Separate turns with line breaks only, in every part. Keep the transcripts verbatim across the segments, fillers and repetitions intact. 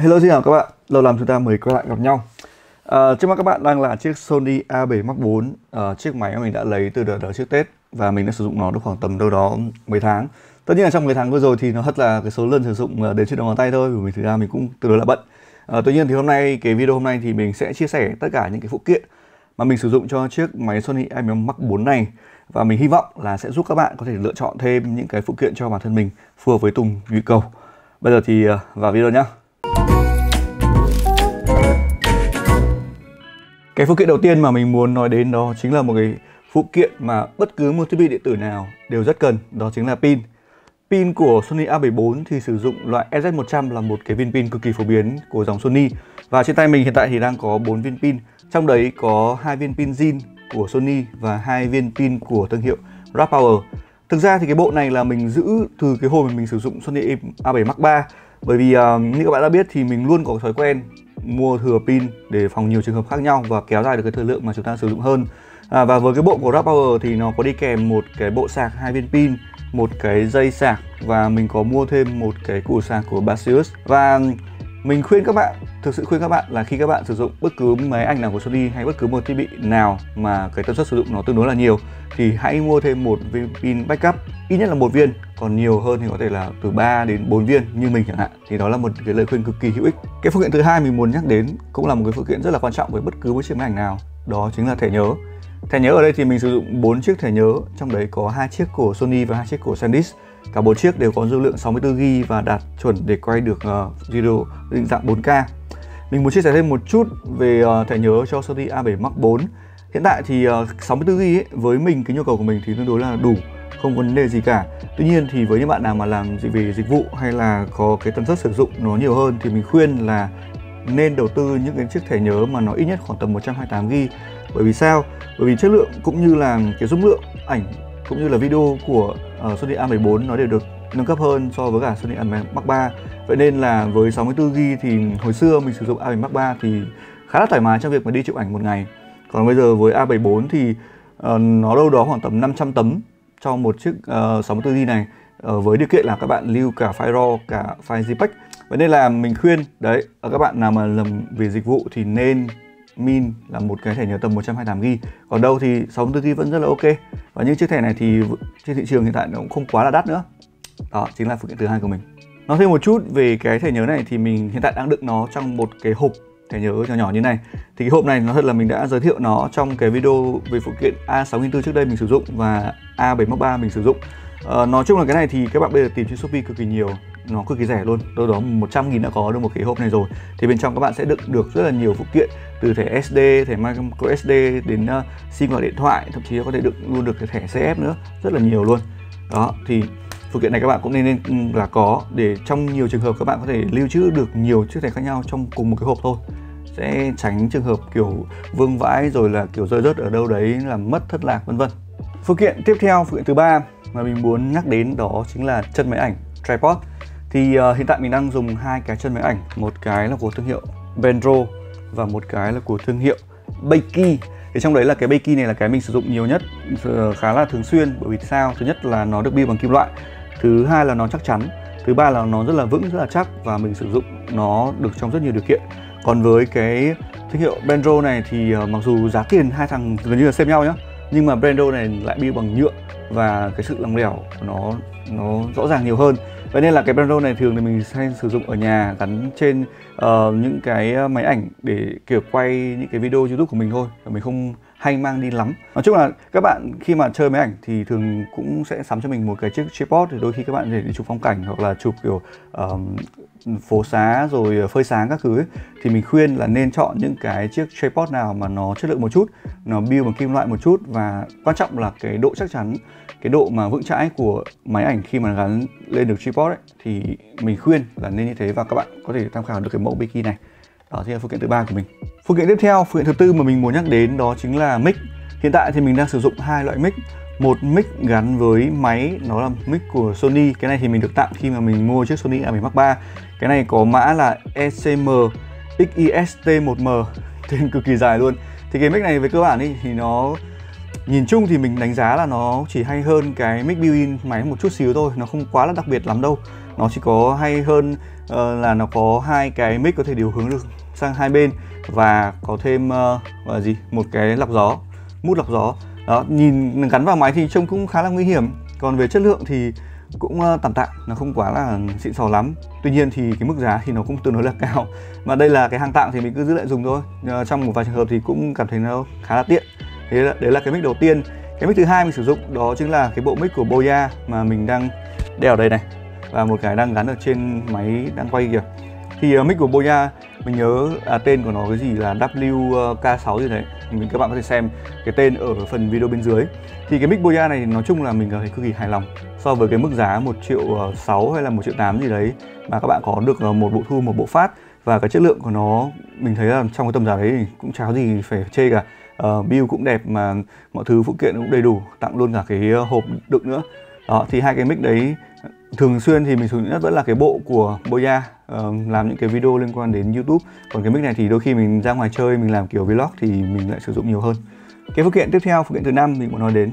Hello, xin chào các bạn, lâu lắm chúng ta mới quay lại gặp nhau. À, trước mắt các bạn đang là chiếc Sony A bảy Mark bốn, à, chiếc máy mà mình đã lấy từ đợt đó trước Tết và mình đã sử dụng nó được khoảng tầm đâu đó mấy tháng. Tất nhiên là trong mấy tháng vừa rồi thì nó thật là cái số lần sử dụng đến trên đầu ngón tay thôi, vì mình thực ra mình cũng tương đối là bận. À, tuy nhiên thì hôm nay cái video hôm nay thì mình sẽ chia sẻ tất cả những cái phụ kiện mà mình sử dụng cho chiếc máy Sony A bảy Mark bốn này, và mình hy vọng là sẽ giúp các bạn có thể lựa chọn thêm những cái phụ kiện cho bản thân mình phù hợp với từng nhu cầu. Bây giờ thì vào video nhé. Cái phụ kiện đầu tiên mà mình muốn nói đến đó chính là một cái phụ kiện mà bất cứ một thiết bị điện tử nào đều rất cần, đó chính là pin. Pin của Sony A bảy bốn thì sử dụng loại S Z một trăm, là một cái viên pin cực kỳ phổ biến của dòng Sony. Và trên tay mình hiện tại thì đang có bốn viên pin, trong đấy có hai viên pin zin của Sony và hai viên pin của thương hiệu Rappower. Thực ra thì cái bộ này là mình giữ từ cái hồi mà mình sử dụng Sony A bảy Mark ba, bởi vì uh, như các bạn đã biết thì mình luôn có thói quen mua thừa pin để phòng nhiều trường hợp khác nhau và kéo dài được cái thời lượng mà chúng ta sử dụng hơn. À, và với cái bộ của Rappower thì nó có đi kèm một cái bộ sạc hai viên pin, một cái dây sạc, và mình có mua thêm một cái củ sạc của Basius. Và mình khuyên các bạn, thực sự khuyên các bạn là khi các bạn sử dụng bất cứ máy ảnh nào của Sony hay bất cứ một thiết bị nào mà cái tần suất sử dụng nó tương đối là nhiều thì hãy mua thêm một viên pin backup, ít nhất là một viên, còn nhiều hơn thì có thể là từ ba đến bốn viên như mình chẳng hạn. Thì đó là một cái lời khuyên cực kỳ hữu ích. Cái phụ kiện thứ hai mình muốn nhắc đến cũng là một cái phụ kiện rất là quan trọng với bất cứ một chiếc máy ảnh nào, đó chính là thẻ nhớ. Thẻ nhớ ở đây thì mình sử dụng bốn chiếc thẻ nhớ, trong đấy có hai chiếc của Sony và hai chiếc của SanDisk. Cả bốn chiếc đều có dung lượng sáu mươi tư gi ga bai và đạt chuẩn để quay được uh, video định dạng bốn K. Mình muốn chia sẻ thêm một chút về uh, thẻ nhớ cho Sony A bảy Mark bốn. Hiện tại thì uh, sáu mươi tư gi ga bai ấy, với mình cái nhu cầu của mình thì tương đối là đủ, không có vấn đề gì cả. Tuy nhiên thì với những bạn nào mà làm gì về dịch vụ hay là có cái tần suất sử dụng nó nhiều hơn thì mình khuyên là nên đầu tư những cái chiếc thẻ nhớ mà nó ít nhất khoảng tầm một trăm hai mươi tám gi ga bai. Bởi vì sao? Bởi vì chất lượng cũng như là cái dung lượng ảnh cũng như là video của uh, Sony A bảy bốn nó đều được nâng cấp hơn so với cả Sony A bảy Mark ba. Vậy nên là với sáu mươi tư gi ga bai thì hồi xưa mình sử dụng A bảy Mark ba thì khá là thoải mái trong việc mà đi chụp ảnh một ngày. Còn bây giờ với A bảy bốn thì uh, nó đâu đó khoảng tầm năm trăm tấm cho một chiếc uh, sáu mươi tư gi ga bai này, uh, với điều kiện là các bạn lưu cả file RAW cả file JPEG. Vậy nên là mình khuyên đấy, ở các bạn nào mà làm về dịch vụ thì nên min là một cái thẻ nhớ tầm một trăm hai mươi tám gi ga bai, còn đâu thì sáu mươi tư gi ga bai vẫn rất là ok. Và những chiếc thẻ này thì trên thị trường hiện tại nó cũng không quá là đắt nữa. Đó chính là phụ kiện thứ hai của mình. Nói thêm một chút về cái thẻ nhớ này thì mình hiện tại đang đựng nó trong một cái hộp thẻ nhớ nhỏ nhỏ như này. Thì cái hộp này nó thật là mình đã giới thiệu nó trong cái video về phụ kiện A sáu nghìn bốn trăm trước đây mình sử dụng và A bảy Mark ba mình sử dụng. Ờ, nói chung là cái này thì các bạn bây giờ tìm trên Shopee cực kỳ nhiều, nó cực kỳ rẻ luôn, đâu đó một trăm nghìn đã có được một cái hộp này rồi. Thì bên trong các bạn sẽ đựng được rất là nhiều phụ kiện, từ thẻ ét đê, thẻ micro ét đê đến uh, sim gọi điện thoại, thậm chí có thể đựng luôn được cái thẻ xê ép nữa, rất là nhiều luôn. Đó thì phụ kiện này các bạn cũng nên, nên là có, để trong nhiều trường hợp các bạn có thể lưu trữ được nhiều chiếc thẻ khác nhau trong cùng một cái hộp thôi, sẽ tránh trường hợp kiểu vương vãi rồi là kiểu rơi rớt ở đâu đấy làm mất thất lạc vân vân. Phụ kiện tiếp theo, phụ kiện thứ ba mà mình muốn nhắc đến đó chính là chân máy ảnh tripod. Thì uh, hiện tại mình đang dùng hai cái chân máy ảnh, một cái là của thương hiệu Benro và một cái là của thương hiệu Beike. Thì trong đấy là cái Beike này là cái mình sử dụng nhiều nhất, khá là thường xuyên. Bởi vì sao? Thứ nhất là nó được build bằng kim loại, thứ hai là nó chắc chắn, thứ ba là nó rất là vững, rất là chắc và mình sử dụng nó được trong rất nhiều điều kiện. Còn với cái thương hiệu Benro này thì uh, mặc dù giá tiền hai thằng gần như là xem nhau nhá, nhưng mà Benro này lại build bằng nhựa và cái sự lỏng lẻo của nó nó rõ ràng nhiều hơn. Vậy nên là cái Benro này thường thì mình hay sử dụng ở nhà gắn trên uh, những cái máy ảnh để kiểu quay những cái video YouTube của mình thôi, và mình không hay mang đi lắm. Nói chung là các bạn khi mà chơi máy ảnh thì thường cũng sẽ sắm cho mình một cái chiếc tripod, thì đôi khi các bạn để đi chụp phong cảnh hoặc là chụp kiểu uh, phố xá rồi phơi sáng các thứ ấy, thì mình khuyên là nên chọn những cái chiếc tripod nào mà nó chất lượng một chút, nó build bằng kim loại một chút, và quan trọng là cái độ chắc chắn, cái độ mà vững chãi của máy ảnh khi mà gắn lên được tripod ấy, thì mình khuyên là nên như thế, và các bạn có thể tham khảo được cái mẫu Beike này. Đó thì là phụ kiện thứ ba của mình. Phụ kiện tiếp theo, phụ kiện thứ tư mà mình muốn nhắc đến đó chính là mic. Hiện tại thì mình đang sử dụng hai loại mic. Một mic gắn với máy, nó là mic của Sony. Cái này thì mình được tặng khi mà mình mua chiếc Sony A bảy Mark ba. Cái này có mã là E C M X I S T một M, tên cực kỳ dài luôn. Thì cái mic này về cơ bản ý, thì nó nhìn chung thì mình đánh giá là nó chỉ hay hơn cái mic built-in máy một chút xíu thôi, nó không quá là đặc biệt lắm đâu. Nó chỉ có hay hơn uh, là nó có hai cái mic có thể điều hướng được sang hai bên và có thêm uh, là gì một cái lọc gió, mút lọc gió. Đó, nhìn gắn vào máy thì trông cũng khá là nguy hiểm. Còn về chất lượng thì cũng uh, tạm tạm, nó không quá là xịn sò lắm. Tuy nhiên thì cái mức giá thì nó cũng tương đối là cao. Mà đây là cái hàng tạm thì mình cứ giữ lại dùng thôi. Uh, trong một vài trường hợp thì cũng cảm thấy nó khá là tiện. Thế là, đấy là cái mic đầu tiên. Cái mic thứ hai mình sử dụng đó chính là cái bộ mic của Boya mà mình đang đeo ở đây này, và một cái đang gắn ở trên máy đang quay kìa. Thì uh, mic của Boya mình nhớ à, tên của nó cái gì là W K sáu gì đấy, mình các bạn có thể xem cái tên ở phần video bên dưới. Thì cái mic Boya này nói chung là mình cảm thấy cực kỳ hài lòng so với cái mức giá một triệu sáu hay là một triệu tám gì đấy mà các bạn có được một bộ thu, một bộ phát, và cái chất lượng của nó mình thấy là trong cái tầm giá đấy cũng chả có gì phải chê cả. Uh, build cũng đẹp mà mọi thứ phụ kiện cũng đầy đủ, tặng luôn cả cái hộp đựng nữa. Đó, thì hai cái mic đấy thường xuyên thì mình sử dụng nhất vẫn là cái bộ của Boya, uh, làm những cái video liên quan đến YouTube. Còn cái mic này thì đôi khi mình ra ngoài chơi, mình làm kiểu vlog thì mình lại sử dụng nhiều hơn. Cái phụ kiện tiếp theo, phụ kiện thứ năm mình muốn nói đến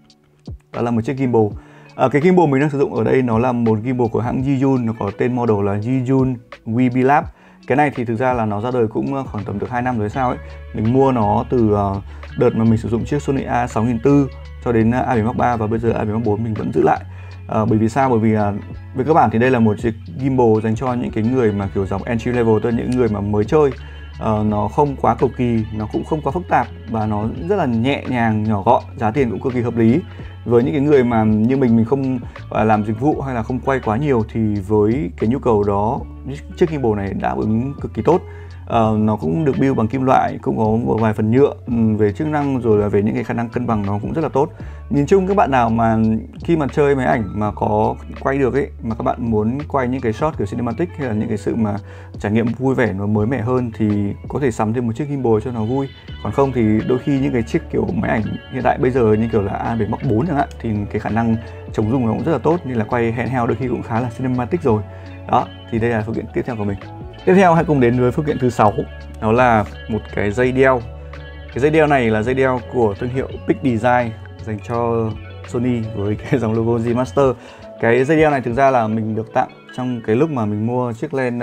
đó là một chiếc gimbal. Uh, cái gimbal mình đang sử dụng ở đây nó là một gimbal của hãng Zhiyun, nó có tên model là Zhiyun vê bê Lab. Cái này thì thực ra là nó ra đời cũng khoảng tầm được hai năm rồi sao ấy. Mình mua nó từ uh, đợt mà mình sử dụng chiếc Sony A sáu nghìn bốn trăm cho đến A bảy Mark ba, và bây giờ A bảy Mark bốn mình vẫn giữ lại. Uh, bởi vì sao? Bởi vì uh, với các bạn thì đây là một chiếc gimbal dành cho những cái người mà kiểu dòng entry level, tức là những người mà mới chơi. Uh, nó không quá cầu kỳ, nó cũng không quá phức tạp và nó rất là nhẹ nhàng, nhỏ gọn, giá tiền cũng cực kỳ hợp lý. Với những cái người mà như mình, mình không uh, làm dịch vụ hay là không quay quá nhiều thì với cái nhu cầu đó, chiếc gimbal này đáp ứng cực kỳ tốt. Uh, nó cũng được build bằng kim loại, cũng có một vài phần nhựa, um, về chức năng rồi là về những cái khả năng cân bằng nó cũng rất là tốt. Nhìn chung các bạn nào mà khi mà chơi máy ảnh mà có quay được ấy, mà các bạn muốn quay những cái shot kiểu cinematic hay là những cái sự mà trải nghiệm vui vẻ nó mới mẻ hơn thì có thể sắm thêm một chiếc gimbal cho nó vui. Còn không thì đôi khi những cái chiếc kiểu máy ảnh hiện tại bây giờ như kiểu là A bảy Mark bốn chẳng hạn thì cái khả năng chống rung nó cũng rất là tốt, như là quay handheld đôi khi cũng khá là cinematic rồi. Đó, thì đây là phụ kiện tiếp theo của mình. Tiếp theo hãy cùng đến với phụ kiện thứ sáu, đó là một cái dây đeo. Cái dây đeo này là dây đeo của thương hiệu Peak Design dành cho Sony với cái dòng logo Z Master. Cái dây đeo này thực ra là mình được tặng trong cái lúc mà mình mua chiếc lens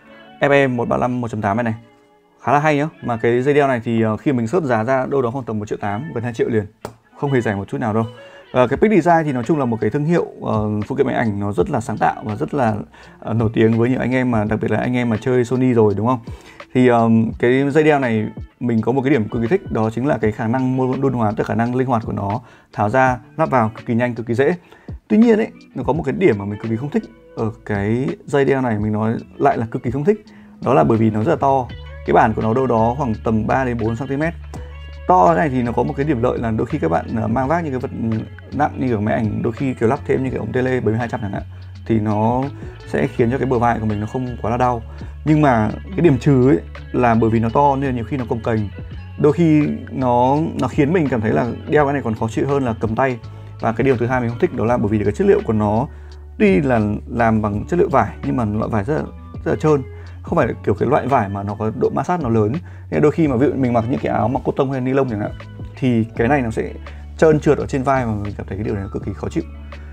F E một ba năm một chấm tám này này. Khá là hay nhá. Mà cái dây đeo này thì khi mình search giá ra đâu đó khoảng tầm một triệu tám, gần hai triệu liền. Không hề rẻ một chút nào đâu. Uh, cái Peak Design thì nói chung là một cái thương hiệu uh, phụ kiện máy ảnh nó rất là sáng tạo và rất là uh, nổi tiếng với nhiều anh em, mà đặc biệt là anh em mà chơi Sony rồi, đúng không? Thì um, cái dây đeo này mình có một cái điểm cực kỳ thích, đó chính là cái khả năng mô đun hóa, tức khả năng linh hoạt của nó, tháo ra lắp vào cực kỳ nhanh, cực kỳ dễ. Tuy nhiên ấy, nó có một cái điểm mà mình cực kỳ không thích ở cái dây đeo này, mình nói lại là cực kỳ không thích, đó là bởi vì nó rất là to. Cái bản của nó đâu đó khoảng tầm ba đến bốn xăng ti mét. To này thì nó có một cái điểm lợi là đôi khi các bạn mang vác những cái vật nặng như kiểu máy ảnh, đôi khi kiểu lắp thêm như cái ống tele bảy mươi hai trăm chẳng hạn, thì nó sẽ khiến cho cái bờ vai của mình nó không quá là đau. Nhưng mà cái điểm trừ ấy là bởi vì nó to nên là nhiều khi nó cồng kềnh, đôi khi nó nó khiến mình cảm thấy là đeo cái này còn khó chịu hơn là cầm tay. Và cái điều thứ hai mình không thích đó là bởi vì cái chất liệu của nó tuy là làm bằng chất liệu vải nhưng mà loại vải rất là, rất là trơn, không phải là kiểu cái loại vải mà nó có độ ma sát nó lớn. Nên đôi khi mà ví dụ mình mặc những cái áo mặc cotton hay ni lông chẳng hạn thì cái này nó sẽ trơn trượt ở trên vai, mà mình cảm thấy cái điều này nó cực kỳ khó chịu.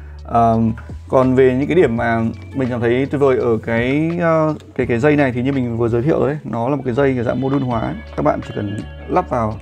À, còn về những cái điểm mà mình cảm thấy tuyệt vời ở cái uh, cái cái dây này thì như mình vừa giới thiệu đấy, nó là một cái dây cái dạng mô đun hóa, các bạn chỉ cần lắp vào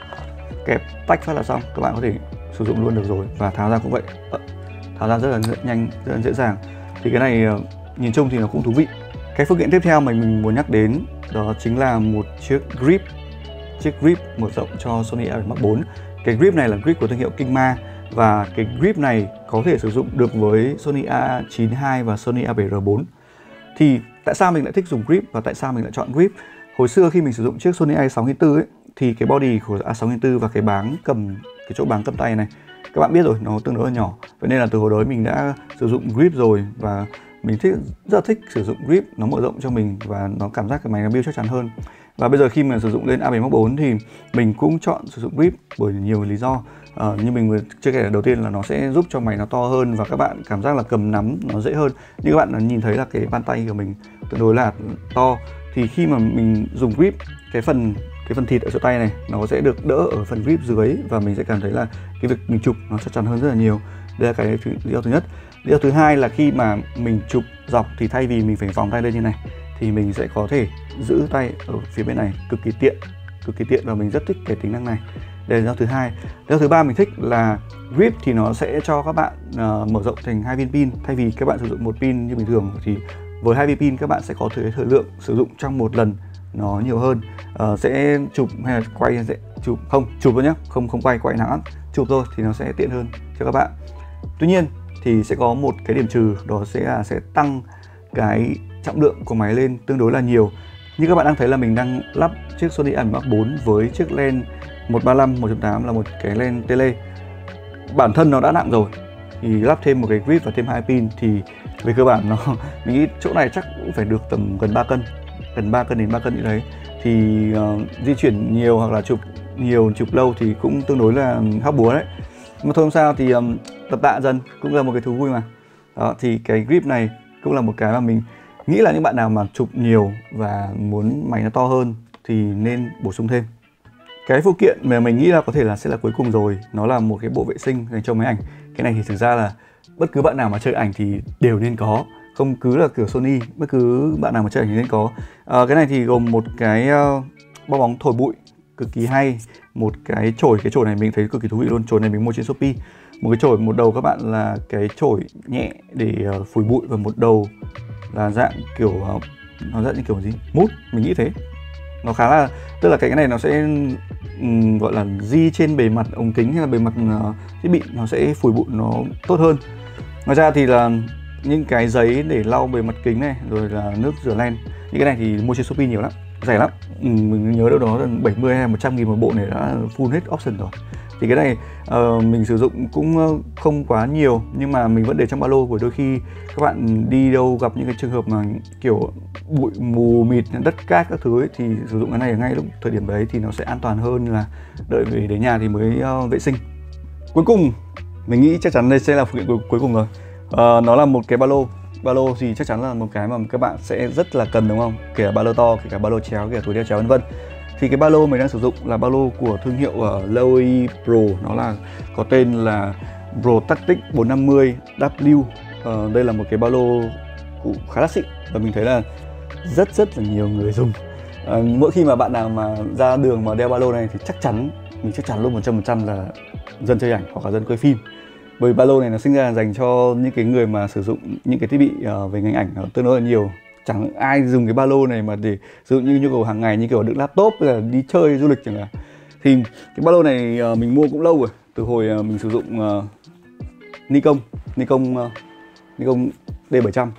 kẹp tách phát là xong, các bạn có thể sử dụng luôn được rồi, và tháo ra cũng vậy, tháo ra rất là nhanh, rất là dễ dàng. Thì cái này uh, nhìn chung thì nó cũng thú vị. Cái phụ kiện tiếp theo mà mình muốn nhắc đến đó chính là một chiếc grip, chiếc grip mở rộng cho Sony A bảy Mark bốn. Cái grip này là grip của thương hiệu Kingma, và cái grip này có thể sử dụng được với Sony A chín hai và Sony A bảy R bốn. Thì tại sao mình lại thích dùng grip và tại sao mình lại chọn grip? Hồi xưa khi mình sử dụng chiếc Sony A sáu nghìn bốn trăm ấy thì cái body của A sáu nghìn bốn trăm và cái báng cầm, cái chỗ báng cầm tay này các bạn biết rồi, nó tương đối là nhỏ. Vậy nên là từ hồi đó mình đã sử dụng grip rồi, và mình thích, rất là thích sử dụng grip, nó mở rộng cho mình và nó cảm giác cái máy nó build chắc chắn hơn. Và bây giờ khi mà sử dụng lên A bảy Mark bốn thì mình cũng chọn sử dụng grip bởi nhiều lý do. Uh, như mình vừa chia sẻ đầu tiên là nó sẽ giúp cho máy nó to hơn và các bạn cảm giác là cầm nắm nó dễ hơn. Như các bạn nhìn thấy là cái bàn tay của mình tương đối là to, thì khi mà mình dùng grip, cái phần cái phần thịt ở chỗ tay này nó sẽ được đỡ ở phần grip dưới, và mình sẽ cảm thấy là cái việc mình chụp nó chắc chắn hơn rất là nhiều. Đây là cái lý do thứ nhất. Lý do thứ hai là khi mà mình chụp dọc thì thay vì mình phải vòng tay lên như này thì mình sẽ có thể giữ tay ở phía bên này, cực kỳ tiện, cực kỳ tiện và mình rất thích cái tính năng này. Đây là lý do thứ hai. Lý do thứ ba mình thích là grip thì nó sẽ cho các bạn uh, mở rộng thành hai viên pin, thay vì các bạn sử dụng một pin như bình thường thì với hai viên pin các bạn sẽ có thời thời lượng sử dụng trong một lần nó nhiều hơn. Uh, sẽ chụp hay là quay sẽ chụp không chụp thôi nhé, không không quay quay nặng lắm, chụp thôi thì nó sẽ tiện hơn cho các bạn. Tuy nhiên thì sẽ có một cái điểm trừ, đó sẽ là sẽ tăng cái trọng lượng của máy lên tương đối là nhiều. Như các bạn đang thấy là mình đang lắp chiếc Sony A bảy Mark bốn với chiếc lens một ba lăm một chấm tám là một cái lens tele. Bản thân nó đã nặng rồi thì lắp thêm một cái grip và thêm hai pin thì về cơ bản nó mình nghĩ chỗ này chắc cũng phải được tầm gần ba cân, gần ba cân đến ba cân như đấy. Thì uh, di chuyển nhiều hoặc là chụp nhiều, chụp lâu thì cũng tương đối là hóc búa đấy. Nhưng mà thôi không sao, thì um, tập tạ dần cũng là một cái thú vui mà. Đó, thì cái grip này cũng là một cái mà mình nghĩ là những bạn nào mà chụp nhiều và muốn máy nó to hơn thì nên bổ sung thêm. Cái phụ kiện mà mình nghĩ là có thể là sẽ là cuối cùng rồi, nó là một cái bộ vệ sinh dành cho máy ảnh. Cái này thì thực ra là bất cứ bạn nào mà chơi ảnh thì đều nên có, không cứ là kiểu Sony, bất cứ bạn nào mà chơi ảnh thì nên có. À, cái này thì gồm một cái uh, bao bóng thổi bụi cực kỳ hay, một cái chổi, cái chổi này mình thấy cực kỳ thú vị luôn, chổi này mình mua trên Shopee. Một cái chổi, một đầu các bạn là cái chổi nhẹ để uh, phủi bụi và một đầu là dạng kiểu uh, nó dạng như kiểu gì? Mút, mình nghĩ thế. Nó khá là, tức là cái này nó sẽ um, gọi là di trên bề mặt ống kính hay là bề mặt uh, thiết bị, nó sẽ phủi bụi nó tốt hơn. Ngoài ra thì là những cái giấy để lau bề mặt kính này, rồi là nước rửa len. Những cái này thì mua trên Shopee nhiều lắm, rẻ lắm. Ừ, mình nhớ đâu đó là bảy mươi hay một trăm nghìn một bộ này đã full hết option rồi. Thì cái này uh, mình sử dụng cũng không quá nhiều, nhưng mà mình vẫn để trong ba lô, bởi đôi khi các bạn đi đâu gặp những cái trường hợp mà kiểu bụi mù mịt, đất cát các thứ ấy, thì sử dụng cái này ngay lúc thời điểm đấy thì nó sẽ an toàn hơn là đợi về đến nhà thì mới uh, vệ sinh. Cuối cùng mình nghĩ chắc chắn đây sẽ là phụ kiện cuối, cuối cùng rồi. Uh, nó là một cái ba lô. Ba lô thì chắc chắn là một cái mà các bạn sẽ rất là cần, đúng không? Kể cả ba lô to, kể cả ba lô chéo, kể cả túi đeo chéo vân vân. Thì cái ba lô mình đang sử dụng là ba lô của thương hiệu uh, Loewe Pro, nó là có tên là Protactic bốn năm mươi W. Uh, đây là một cái ba lô cũng khá là xịn và mình thấy là rất rất là nhiều người dùng. Uh, mỗi khi mà bạn nào mà ra đường mà đeo ba lô này thì chắc chắn, mình chắc chắn luôn một trăm phần trăm là dân chơi ảnh hoặc là dân quay phim. Bởi ba lô này nó sinh ra dành cho những cái người mà sử dụng những cái thiết bị uh, về ngành ảnh nó tương đối là nhiều. Chẳng ai dùng cái ba lô này mà để sử dụng như nhu cầu hàng ngày, như kiểu đựng laptop hay là đi chơi du lịch chẳng hạn. Thì cái ba lô này uh, mình mua cũng lâu rồi, từ hồi uh, mình sử dụng uh, Nikon Nikon uh, Nikon D bảy trăm.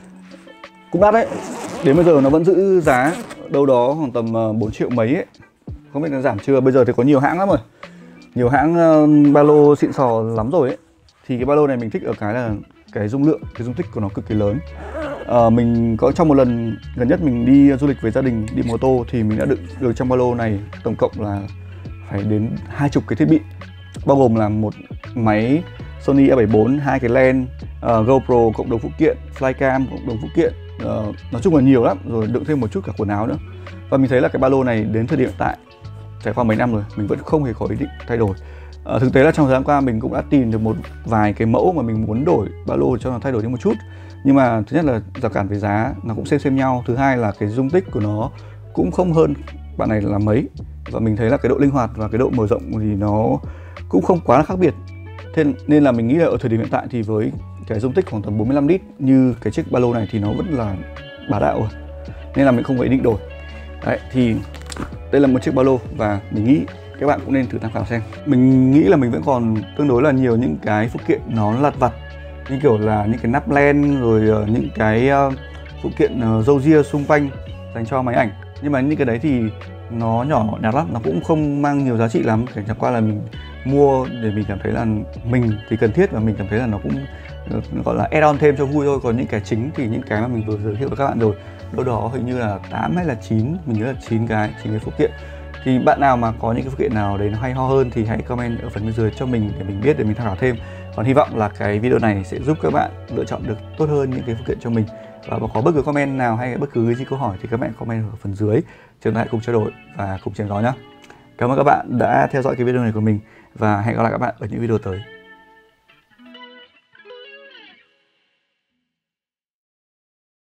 Cũng đắt đấy. Đến bây giờ nó vẫn giữ giá đâu đó khoảng tầm uh, bốn triệu mấy ấy. Không biết nó giảm chưa. Bây giờ thì có nhiều hãng lắm rồi. Nhiều hãng uh, ba lô xịn sò lắm rồi ấy. Thì cái ba lô này mình thích ở cái là cái dung lượng, cái dung tích của nó cực kỳ lớn. Uh, mình có trong một lần gần nhất mình đi du lịch với gia đình, đi mô tô thì mình đã đựng được trong ba lô này tổng cộng là phải đến hai chục cái thiết bị, bao gồm là một máy Sony A bảy bốn, hai cái lens, uh, GoPro, cộng đồng phụ kiện, Flycam, cộng đồng phụ kiện, uh, nói chung là nhiều lắm, rồi đựng thêm một chút cả quần áo nữa. Và mình thấy là cái ba lô này đến thời điểm hiện tại trải qua mấy năm rồi, mình vẫn không hề có ý định thay đổi. Uh, thực tế là trong thời gian qua mình cũng đã tìm được một vài cái mẫu mà mình muốn đổi ba lô cho nó thay đổi đi một chút. Nhưng mà thứ nhất là rào cản về giá nó cũng xem xem nhau, thứ hai là cái dung tích của nó cũng không hơn bạn này là mấy, và mình thấy là cái độ linh hoạt và cái độ mở rộng thì nó cũng không quá là khác biệt. Thế nên là mình nghĩ là ở thời điểm hiện tại thì với cái dung tích khoảng tầm bốn mươi lăm lít như cái chiếc ba lô này thì nó vẫn là bá đạo rồi, nên là mình không có ý định đổi. Đấy, thì đây là một chiếc ba lô và mình nghĩ các bạn cũng nên thử tham khảo xem. Mình nghĩ là mình vẫn còn tương đối là nhiều những cái phụ kiện nó lặt vặt, như kiểu là những cái nắp len, rồi uh, những cái uh, phụ kiện uh, râu ria xung quanh dành cho máy ảnh. Nhưng mà những cái đấy thì nó nhỏ nhặt lắm, nó cũng không mang nhiều giá trị lắm. Chẳng qua là mình mua để mình cảm thấy là mình thì cần thiết và mình cảm thấy là nó cũng uh, gọi là add-on thêm cho vui thôi. Còn những cái chính thì những cái mà mình vừa giới thiệu với các bạn rồi, đâu đó hình như là tám hay là chín, mình nhớ là chín cái, chín cái phụ kiện. Thì bạn nào mà có những cái phụ kiện nào đấy nó hay ho hơn thì hãy comment ở phần bên dưới cho mình để mình biết, để mình tham khảo thêm. Còn hy vọng là cái video này sẽ giúp các bạn lựa chọn được tốt hơn những cái phụ kiện cho mình. Và có bất cứ comment nào hay bất cứ gì câu hỏi thì các bạn comment ở phần dưới, chúng ta hãy cùng trao đổi và cùng chém gió nhé. Cảm ơn các bạn đã theo dõi cái video này của mình và hẹn gặp lại các bạn ở những video tới.